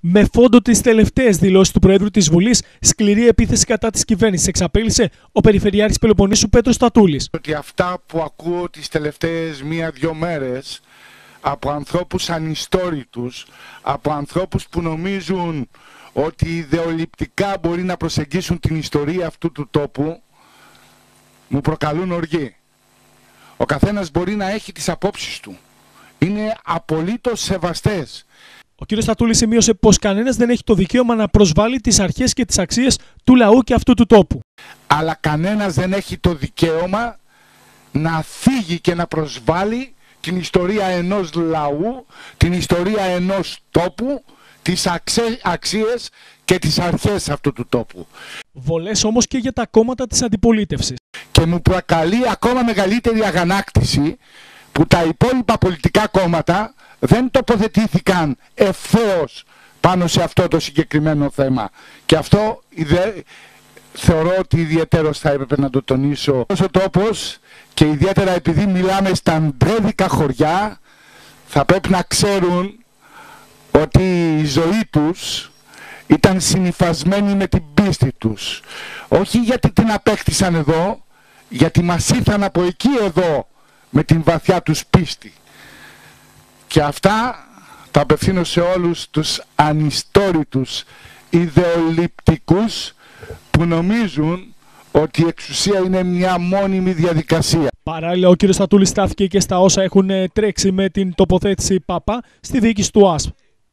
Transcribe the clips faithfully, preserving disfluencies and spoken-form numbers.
Με φόντο τις τελευταίες δηλώσεις του Προέδρου της Βουλής, σκληρή επίθεση κατά της κυβέρνησης εξαπέλυσε ο Περιφερειάρχης Πελοποννήσου Πέτρος Στατούλης. Ότι αυτά που ακούω τις τελευταίες μία-δυο μέρες από ανθρώπους ανιστόρητους, από ανθρώπους που νομίζουν ότι ιδεολειπτικά μπορεί να προσεγγίσουν την ιστορία αυτού του τόπου, μου προκαλούν οργή. Ο καθένας μπορεί να έχει τις απόψεις του. Είναι απολύτως σεβαστές. Ο κ. Στατούλης σημείωσε πως κανένας δεν έχει το δικαίωμα να προσβάλλει τις αρχές και τις αξίες του λαού και αυτού του τόπου. Αλλά κανένας δεν έχει το δικαίωμα να φύγει και να προσβάλλει την ιστορία ενός λαού, την ιστορία ενός τόπου, τις αξίες και τις αρχές αυτού του τόπου. Βολές όμως και για τα κόμματα της αντιπολίτευσης. Και μου προκαλεί ακόμα μεγαλύτερη αγανάκτηση που τα υπόλοιπα πολιτικά κόμματα δεν τοποθετήθηκαν ευθέως πάνω σε αυτό το συγκεκριμένο θέμα. Και αυτό ιδε... θεωρώ ότι ιδιαίτερος θα έπρεπε να το τονίσω. Ο τόπος, και ιδιαίτερα επειδή μιλάμε στα ντρέδικα χωριά, θα πρέπει να ξέρουν ότι η ζωή τους ήταν συνυφασμένη με την πίστη τους. Όχι γιατί την απέκτησαν εδώ, γιατί μας ήρθαν από εκεί εδώ με την βαθιά τους πίστη. Και αυτά τα απευθύνω σε όλους τους ανιστόρητους ιδεολειπτικούς που νομίζουν ότι η εξουσία είναι μια μόνιμη διαδικασία. Παράλληλα, ο κ. Στατούλης στάθηκε και στα όσα έχουν τρέξει με την τοποθέτηση ΠΑΠΑ στη διοίκηση του ΟΑΣΠ.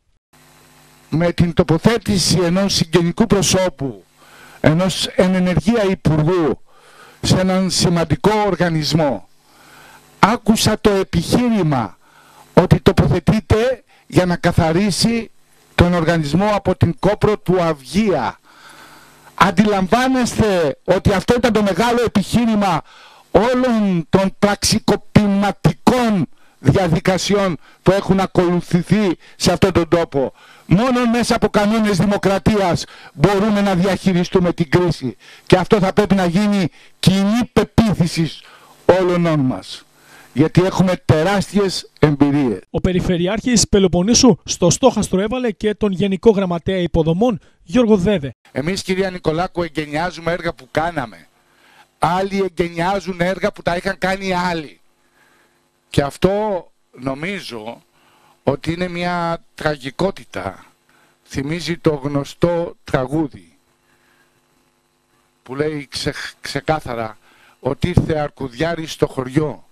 Με την τοποθέτηση ενός συγγενικού προσώπου, ενός εν ενεργεία υπουργού σε έναν σημαντικό οργανισμό, άκουσα το επιχείρημα ότι τοποθετείται για να καθαρίσει τον οργανισμό από την κόπρο του Αυγία. Αντιλαμβάνεστε ότι αυτό ήταν το μεγάλο επιχείρημα όλων των πραξικοπηματικών διαδικασιών που έχουν ακολουθηθεί σε αυτόν τον τόπο. Μόνο μέσα από κανόνες δημοκρατίας μπορούμε να διαχειριστούμε την κρίση. Και αυτό θα πρέπει να γίνει κοινή πεποίθηση όλων μας. Γιατί έχουμε τεράστιες εμπειρίες. Ο Περιφερειάρχης Πελοποννήσου στο στόχαστρο έβαλε και τον Γενικό Γραμματέα Υποδομών Γιώργο Δέδε. Εμείς, κυρία Νικολάκου, εγκαινιάζουμε έργα που κάναμε. Άλλοι εγκαινιάζουν έργα που τα είχαν κάνει άλλοι. Και αυτό νομίζω ότι είναι μια τραγικότητα. Θυμίζει το γνωστό τραγούδι που λέει ξε, ξεκάθαρα ότι ήρθε αρκουδιάρης στο χωριό.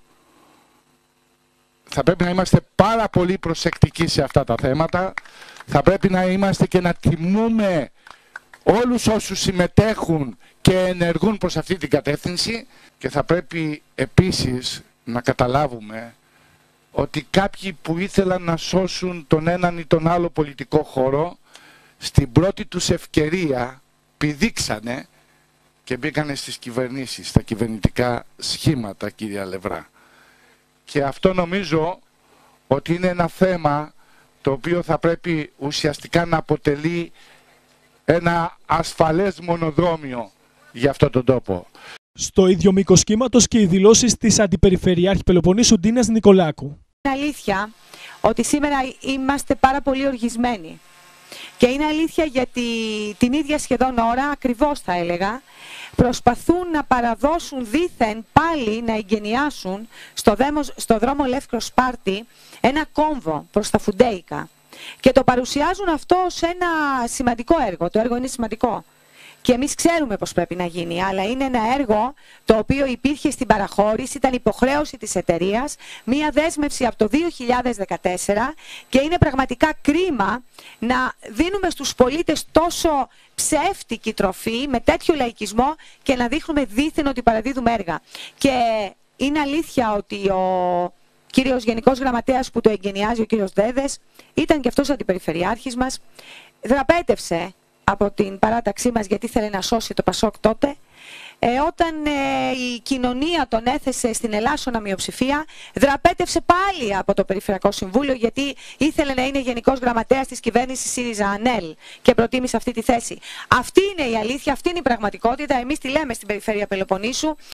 Θα πρέπει να είμαστε πάρα πολύ προσεκτικοί σε αυτά τα θέματα. Θα πρέπει να είμαστε και να τιμούμε όλους όσους συμμετέχουν και ενεργούν προς αυτή την κατεύθυνση. Και θα πρέπει επίσης να καταλάβουμε ότι κάποιοι που ήθελαν να σώσουν τον έναν ή τον άλλο πολιτικό χώρο, στην πρώτη τους ευκαιρία πηδήξανε και μπήκανε στις κυβερνήσεις, στα κυβερνητικά σχήματα, κυρία Λευρά. Και αυτό νομίζω ότι είναι ένα θέμα το οποίο θα πρέπει ουσιαστικά να αποτελεί ένα ασφαλές μονοδρόμιο για αυτόν τον τόπο. Στο ίδιο μήκος κύματος και οι δηλώσεις της Αντιπεριφερειάρχη Πελοποννήσου Ντίνας Νικολάκου. Είναι αλήθεια ότι σήμερα είμαστε πάρα πολύ οργισμένοι. Και είναι αλήθεια γιατί την ίδια σχεδόν ώρα, ακριβώς θα έλεγα, προσπαθούν να παραδώσουν δήθεν πάλι να εγκαινιάσουν στο, δέμος, στο δρόμο Λεύκρος Σπάρτη ένα κόμβο προς τα Φουντέικα. Και το παρουσιάζουν αυτό ως ένα σημαντικό έργο. Το έργο είναι σημαντικό. Και εμείς ξέρουμε πώς πρέπει να γίνει, αλλά είναι ένα έργο το οποίο υπήρχε στην παραχώρηση, ήταν υποχρέωση της εταιρείας, μία δέσμευση από το δύο χιλιάδες δεκατέσσερα και είναι πραγματικά κρίμα να δίνουμε στους πολίτες τόσο ψεύτικη τροφή με τέτοιο λαϊκισμό και να δείχνουμε δήθεν ότι παραδίδουμε έργα. Και είναι αλήθεια ότι ο κύριος Γενικός Γραμματέας που το εγκαινιάζει, ο κύριος Δέδες, ήταν και αυτός αντιπεριφερειάρχης μας, δραπέτευσε από την παράταξή μας γιατί ήθελε να σώσει το Πασόκ τότε. Ε, όταν ε, η κοινωνία τον έθεσε στην ελάσσονα μειοψηφία, δραπέτευσε πάλι από το Περιφερειακό Συμβούλιο γιατί ήθελε να είναι Γενικός Γραμματέας της κυβέρνησης ΣΥΡΙΖΑ-ΑΝΕΛ και προτίμησε αυτή τη θέση. Αυτή είναι η αλήθεια, αυτή είναι η πραγματικότητα. Εμείς τη λέμε στην Περιφέρεια Πελοποννήσου